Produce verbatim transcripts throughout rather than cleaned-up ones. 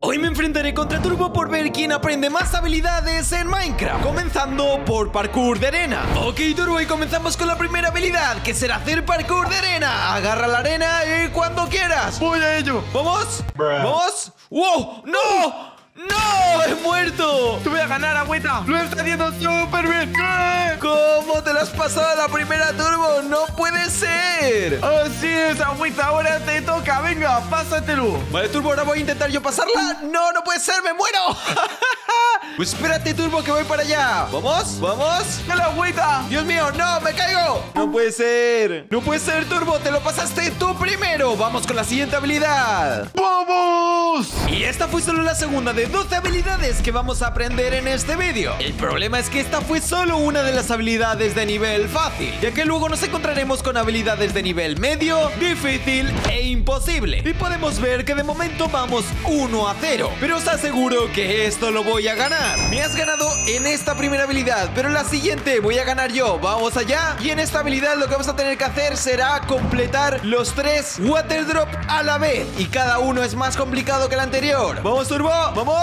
Hoy me enfrentaré contra Turbo por ver quién aprende más habilidades en Minecraft, comenzando por parkour de arena. Ok, Turbo, y comenzamos con la primera habilidad, que será hacer parkour de arena. Agarra la arena y cuando quieras. Voy a ello. ¿Vamos? ¿Vamos? ¡Wow! ¡No! ¡No! ¡He muerto! Te voy a ganar, agüita. Lo está haciendo súper bien. ¿Qué? ¿Cómo te lo has pasado a la primera, Turbo? ¡No puede ser! Así es, agüita. Ahora te toca. Venga, pásatelo. Vale, Turbo, ahora voy a intentar yo pasarla. ¡No, no puede ser! ¡Me muero! Pues espérate, Turbo, que voy para allá. ¿Vamos? ¿Vamos? ¡Dale, agüita! ¡Dios mío, no! ¡Me caigo! ¡No puede ser! ¡No puede ser, Turbo! ¡Te lo pasaste tú primero! ¡Vamos con la siguiente habilidad! ¡Vamos! Y esta fue solo la segunda de doce habilidades que vamos a aprender en este vídeo. El problema es que esta fue solo una de las habilidades de nivel fácil, ya que luego nos encontraremos con habilidades de nivel medio, difícil e imposible. Y podemos ver que de momento vamos uno a cero. Pero os aseguro que esto lo voy a ganar. Me has ganado en esta primera habilidad, pero en la siguiente voy a ganar yo. Vamos allá. Y en esta habilidad lo que vamos a tener que hacer será completar los tres water drop a la vez, y cada uno es más complicado que el anterior. Vamos, Turbo, vamos.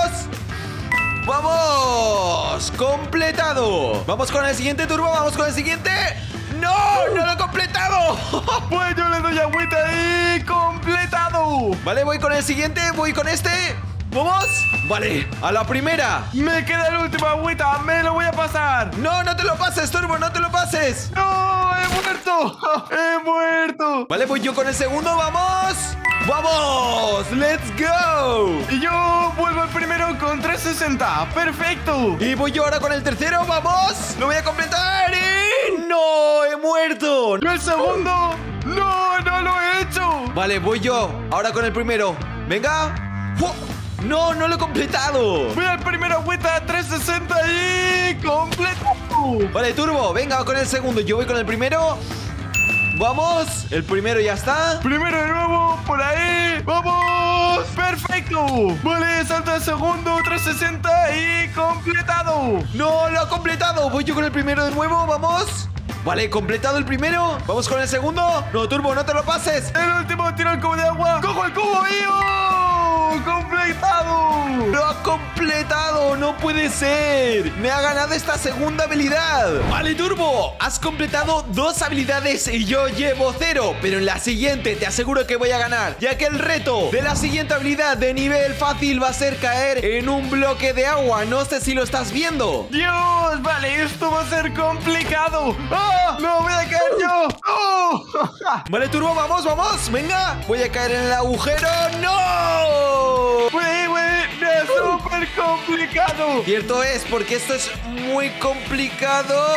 ¡Vamos! ¡Completado! Vamos con el siguiente, Turbo, vamos con el siguiente. ¡No! ¡No lo he completado! Pues yo le doy agüita y completado. Vale, voy con el siguiente, voy con este. ¿Vamos? Vale, a la primera. Me queda el último, agüita. Me lo voy a pasar. No, no te lo pases, Turbo, no te lo pases. ¡No! ¡He muerto! ¡He muerto! Vale, voy yo con el segundo, ¡vamos! ¡Vamos! ¡Let's go! Y yo vuelvo al primero con trescientos sesenta. ¡Perfecto! Y voy yo ahora con el tercero, ¡vamos! ¡Lo voy a completar! ¡Y no! ¡He muerto! ¿Y el segundo? ¡No! ¡No lo he hecho! Vale, voy yo ahora con el primero. ¡Venga! ¡Fu! ¡No! ¡No lo he completado! Voy al primero, agüita, trescientos sesenta y completo. Vale, Turbo, venga con el segundo. Yo voy con el primero. ¡Vamos! El primero ya está. Primero de nuevo, por ahí. ¡Vamos! ¡Perfecto! Vale, salta el segundo, trescientos sesenta y completado. ¡No lo ha completado! Voy yo con el primero de nuevo, ¡vamos! Vale, completado el primero. Vamos con el segundo. No, Turbo, no te lo pases. El último, tiro el cubo de agua. ¡Cojo el cubo y ¡oh! ¡Completado! ¡Lo ha completado! ¡No puede ser! ¡Me ha ganado esta segunda habilidad! Vale, Turbo, has completado dos habilidades y yo llevo cero. Pero en la siguiente te aseguro que voy a ganar, ya que el reto de la siguiente habilidad de nivel fácil va a ser caer en un bloque de agua. No sé si lo estás viendo. ¡Dios! Vale, esto va a ser complicado. ¡Ah! ¡No voy a caer yo! ¡Oh! Vale, Turbo, vamos, vamos. Venga, voy a caer en el agujero. ¡No! ¡Wey, wey! ¡Es súper complicado! Cierto es, porque esto es muy complicado.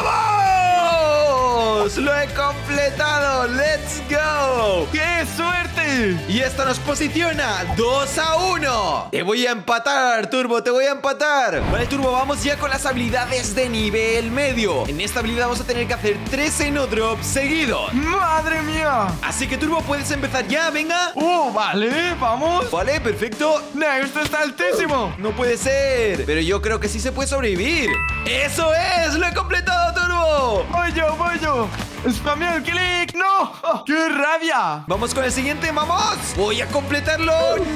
¡Vamos! ¡Lo he completado! ¡Let's go! ¡Qué suerte! Y esto nos posiciona dos a uno. Te voy a empatar, Turbo, te voy a empatar. Vale, Turbo, vamos ya con las habilidades de nivel medio. En esta habilidad vamos a tener que hacer tres Enodrops seguidos. ¡Madre mía! Así que, Turbo, puedes empezar ya, venga. ¡Oh, vale! ¡Vamos! Vale, perfecto. ¡No, esto está altísimo! No puede ser, pero yo creo que sí se puede sobrevivir. ¡Eso es! ¡Lo he completado, Turbo! ¡Voy yo, voy yo! ¡Spamé el clic! ¡No! ¡Oh, ¡qué rabia! Vamos con el siguiente, ¡vamos! ¡Voy a completarlo!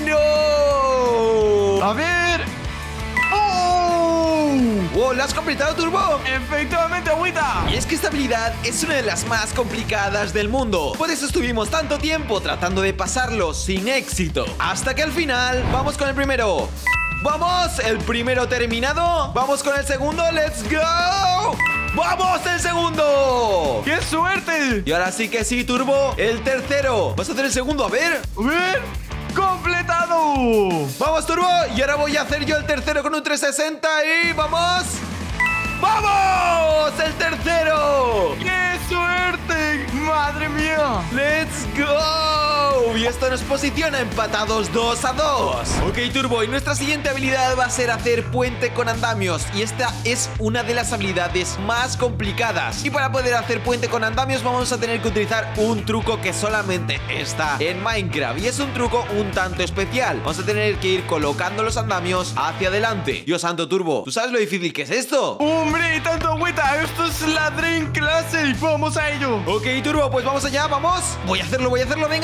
¡No! A ver... ¡Oh! ¡Wow! ¿Lo has completado, Turbo? ¡Efectivamente, agüita! Y es que esta habilidad es una de las más complicadas del mundo. Por eso estuvimos tanto tiempo tratando de pasarlo sin éxito, hasta que al final vamos con el primero. ¡Vamos! El primero terminado. Vamos con el segundo. ¡Let's go! ¡Vamos, el segundo! ¡Qué suerte! Y ahora sí que sí, Turbo. El tercero. Vamos a hacer el segundo, a ver. A ver... ¡completado! ¡Vamos, Turbo! Y ahora voy a hacer yo el tercero con un trescientos sesenta y... ¡vamos! ¡Vamos! ¡El tercero! ¡Qué suerte! ¡Madre mía! ¡Let's go! Y esto nos posiciona empatados dos a dos. Ok, Turbo, y nuestra siguiente habilidad va a ser hacer puente con andamios. Y esta es una de las habilidades más complicadas. Y para poder hacer puente con andamios vamos a tener que utilizar un truco que solamente está en Minecraft. Y es un truco un tanto especial. Vamos a tener que ir colocando los andamios hacia adelante. Dios santo, Turbo, ¿tú sabes lo difícil que es esto? ¡Hombre, tanto agüita! ¡Esto es la Dream Classic! ¡Vamos a ello! Ok, Turbo, pues vamos allá, vamos. Voy a hacerlo, voy a hacerlo, venga. No,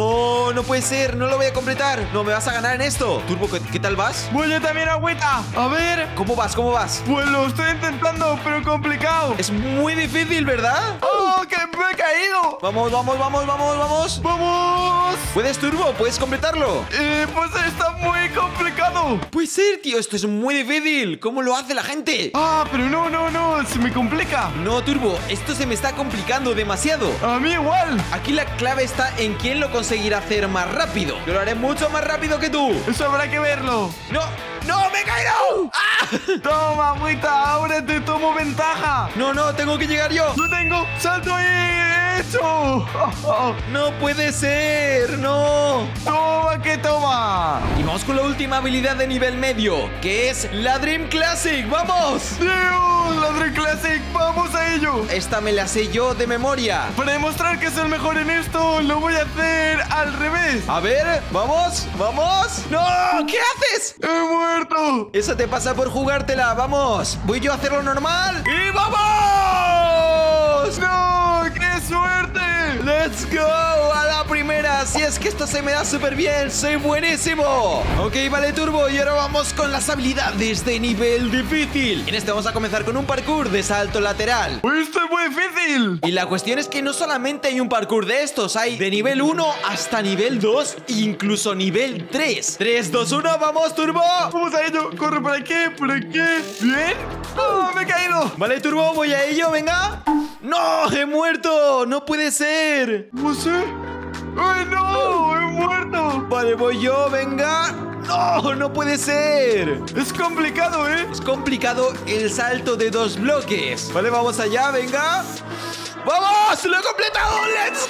No, no puede ser, no lo voy a completar. No, me vas a ganar en esto. Turbo, ¿qué, qué tal vas? Voy yo también, agüita. A ver. ¿Cómo vas? ¿Cómo vas? Pues lo estoy intentando, pero complicado. Es muy difícil, ¿verdad? ¡Oh, que me he caído! Vamos, vamos, vamos, vamos, vamos. ¡Vamos! ¿Puedes, Turbo? ¿Puedes completarlo? Eh, pues está muy complicado. Puede ser, tío, esto es muy difícil. ¿Cómo lo hace la gente? Ah, pero no, no, no, se me complica. No, Turbo, esto se me está complicando demasiado. A mí igual. Aquí la clave está en quién lo conseguirá hacer más rápido. Yo lo haré mucho más rápido que tú. Eso habrá que verlo. ¡No! ¡No! ¡Me he caído! ¡Ah! Toma, agüita, ahora te tomo ventaja. No, no, tengo que llegar yo. ¡Lo tengo! ¡Salto ahí! ¡Hecho! Oh, oh. No puede ser, no. ¡Toma, que toma! Y vamos con la última habilidad de nivel medio, que es la Dream Classic. ¡Vamos! ¡Dios! ¡La Dream Classic! ¡Vamos a ello! Esta me la sé yo de memoria. Para demostrar que soy el mejor en esto, lo voy a hacer al revés. A ver, vamos, vamos. ¡No! ¿Qué haces? ¡He muerto! Eso te pasa por jugártela. Vamos. Voy yo a hacerlo normal. ¡Y vamos! ¡No! ¡Qué suerte! ¡Let's go! A la primera. Si es que esto se me da súper bien. Soy buenísimo. Ok, vale, Turbo. Y ahora vamos con las habilidades de nivel difícil. En este vamos a comenzar con un parkour de salto lateral. ¡Esto es muy difícil! Y la cuestión es que no solamente hay un parkour de estos. Hay de nivel uno hasta nivel dos, incluso nivel tres. tres, dos, uno. ¡Vamos, Turbo! Vamos a ello. Corre por aquí, por aquí. ¿Bien? ¡Oh, me he caído! Vale, Turbo, voy a ello, venga. ¡No! ¡He muerto! ¡No puede ser! No sé. ¡Ay, no! ¡He muerto! Vale, voy yo, venga. ¡No! ¡No puede ser! Es complicado, ¿eh? Es complicado el salto de dos bloques. Vale, vamos allá, venga. ¡Vamos! ¡Lo he completado! ¡Let's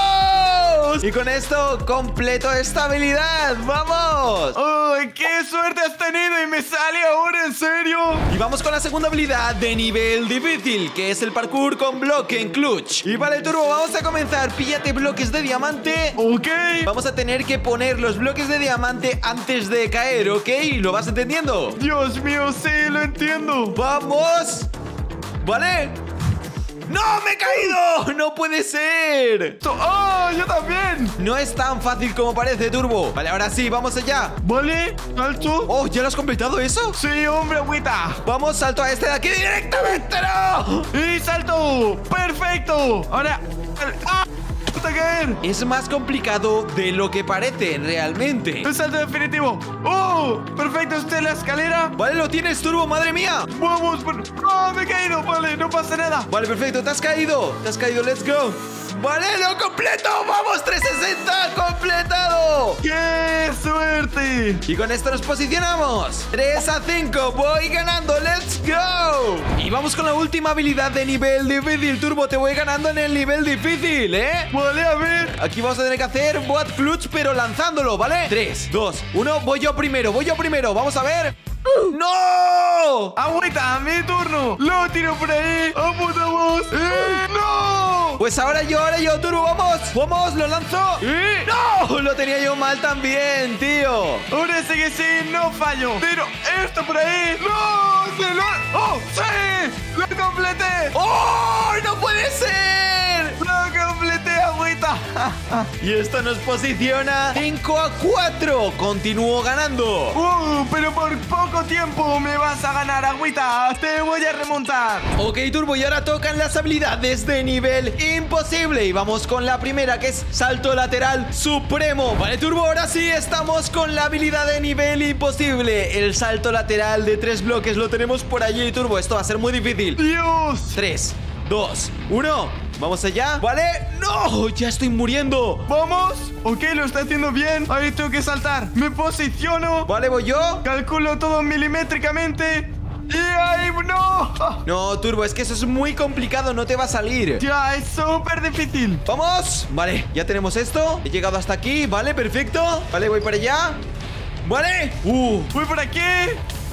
go! Y con esto completo esta habilidad. ¡Vamos! ¡Ay, qué suerte has tenido! Y me sale ahora, ¿en serio? Y vamos con la segunda habilidad de nivel difícil, que es el parkour con bloque en clutch. Y vale, Turbo, vamos a comenzar. Píllate bloques de diamante. Ok. Vamos a tener que poner los bloques de diamante antes de caer, ¿ok? ¿Lo vas entendiendo? Dios mío, sí, lo entiendo. ¡Vamos! ¿Vale? ¡No! ¡Me he caído! ¡No puede ser! ¡Oh, yo también! No es tan fácil como parece, Turbo. Vale, ahora sí, vamos allá. Vale, salto. Oh, ¿ya lo has completado eso? Sí, hombre, agüita. Vamos, salto a este de aquí directamente, ¡no! ¡Y salto! ¡Perfecto! Ahora... ¡Ah! ¡Hasta caer! Es más complicado de lo que parece realmente. ¡El salto definitivo! ¡Oh! ¡Perfecto! ¿Está en la escalera? Vale, lo tienes, Turbo, madre mía. ¡Vamos! Por... ¡Oh, me he caído! Vale, no pasa nada. Vale, perfecto, te has caído. Te has caído, let's go. Vale, lo completo. Vamos, trescientos sesenta, completado. ¡Qué suerte! Y con esto nos posicionamos tres a cinco, voy ganando, let's go. Y vamos con la última habilidad de nivel difícil, Turbo, te voy ganando en el nivel difícil, ¿eh? Vale, a ver. Aquí vamos a tener que hacer bot clutch, pero lanzándolo, ¿vale? tres, dos, uno, voy yo primero, voy yo primero, vamos a ver. ¡No! ¡Agüita, mi turno! ¡Lo tiro por ahí! ¡Apuntamos! ¡Eh, no! Pues ahora yo, ahora yo, Turbo, vamos. Vamos, lo lanzo. ¿Eh? ¡No! Lo tenía yo mal también, tío. Ahora sí que sí, no fallo. Tiro esto por ahí. ¡No! ¡Se lo... ¡Oh, sí! ¡Lo completé! ¡Oh! ¡No puede ser! ¡Lo completé, agüita! Y esto nos posiciona cinco a cuatro. Continúo ganando. ¡Uh! Pero por poco tiempo me vas a ganar, agüita. Te voy a remontar. Ok, Turbo, y ahora tocan las habilidades de nivel imposible. Y vamos con la primera, que es salto lateral supremo. Vale, Turbo, ahora sí estamos con la habilidad de nivel imposible. El salto lateral de tres bloques lo tenemos por allí, Turbo. Esto va a ser muy difícil. ¡Dios! tres, dos, uno. Vamos allá. ¿Vale? ¡No! ¡Ya estoy muriendo! ¿Vamos? Ok, lo está haciendo bien. Ahí tengo que saltar. Me posiciono. ¿Vale, voy yo? Calculo todo milimétricamente. ¡Y ahí! ¡No! No, Turbo, es que eso es muy complicado. No te va a salir. Ya, es súper difícil. ¡Vamos! Vale, ya tenemos esto. He llegado hasta aquí. Vale, perfecto. Vale, voy para allá. Vale. Uh. Voy por aquí.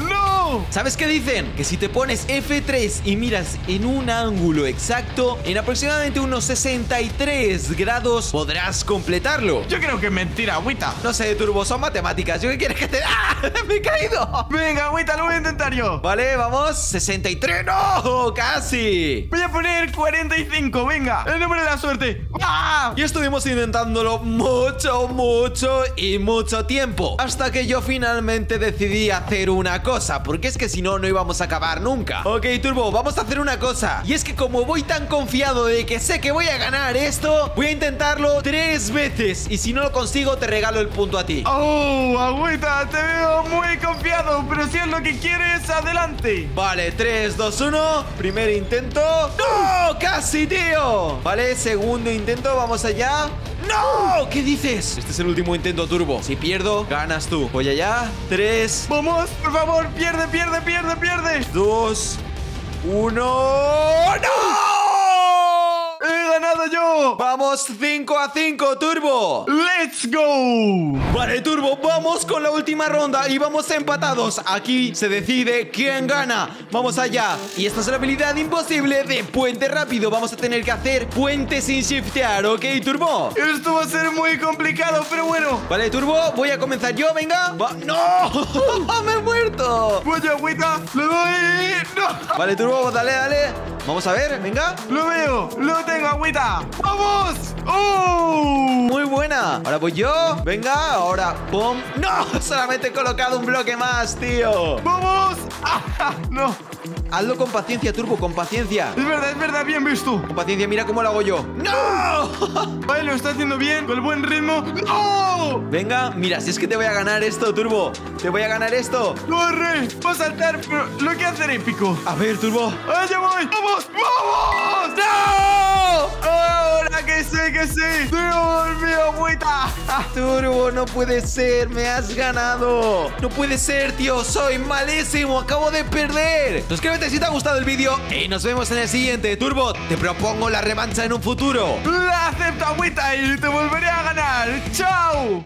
¡No! ¿Sabes qué dicen? Que si te pones F tres y miras en un ángulo exacto, en aproximadamente unos sesenta y tres grados, podrás completarlo. Yo creo que es mentira, agüita. No sé, Turbo, son matemáticas. ¿Yo qué quieres que te... ¡Ah! ¡Me he caído! Venga, agüita, lo voy a intentar yo. Vale, vamos. sesenta y tres. ¡No! ¡Casi! Voy a poner cuarenta y cinco, venga. El número de la suerte. ¡Ah! Y estuvimos intentándolo mucho, mucho y mucho tiempo, hasta que yo finalmente decidí hacer una cosa, porque es que si no, no íbamos a acabar nunca. Ok, Turbo, vamos a hacer una cosa. Y es que como voy tan confiado de que sé que voy a ganar esto, voy a intentarlo tres veces. Y si no lo consigo, te regalo el punto a ti. Oh, agüita, te veo muy confiado. Pero si es lo que quieres, adelante. Vale, tres, dos, uno. Primer intento. ¡No! ¡Casi, tío! Vale, segundo intento, vamos allá. ¡No! ¿Qué dices? Este es el último intento, Turbo. Si pierdo, ganas tú. Voy allá. Tres. Vamos, por favor, pierde, pierde, pierde, pierde. Dos. Uno. ¡No! ¡He ganado yo! Vamos cinco a cinco, Turbo. ¡Let's go! Vale, Turbo, vamos con la última ronda y vamos empatados. Aquí se decide quién gana. Vamos allá. Y esta es la habilidad imposible de puente rápido. Vamos a tener que hacer puente sin shiftear, ¿ok, Turbo? Esto va a ser muy complicado, pero bueno. Vale, Turbo, voy a comenzar yo, venga. Va- ¡No! ¡Me he muerto! Voy, agüita, le doy. ¡No! Vale, Turbo, dale, dale. Vamos a ver, venga. Lo veo, lo tengo, agüita. ¡Vamos! ¡Oh! Muy buena. Ahora voy yo. Venga, ahora ¡pum! ¡No! Solamente he colocado un bloque más, tío. ¡Vamos! ¡Ah! ¡No! Hazlo con paciencia, Turbo, con paciencia. Es verdad, es verdad, bien visto. Con paciencia, mira cómo lo hago yo. ¡No! Vale, lo está haciendo bien, con el buen ritmo. ¡No! Venga, mira, si es que te voy a ganar esto, Turbo. Te voy a ganar esto. ¡Corre! Va a saltar, pero lo que hacer épico. A ver, Turbo. ¡Allá voy! ¡Vamos! ¡Vamos! ¡No! ¡Ahora que sé, que sé! ¡Dios mío, agüita! Turbo, no puede ser, me has ganado. No puede ser, tío, soy malísimo, acabo de perder. Suscríbete si te ha gustado el vídeo y nos vemos en el siguiente. Turbo, te propongo la revancha en un futuro. ¡La acepto, agüita! Y te volveré a ganar. ¡Chao!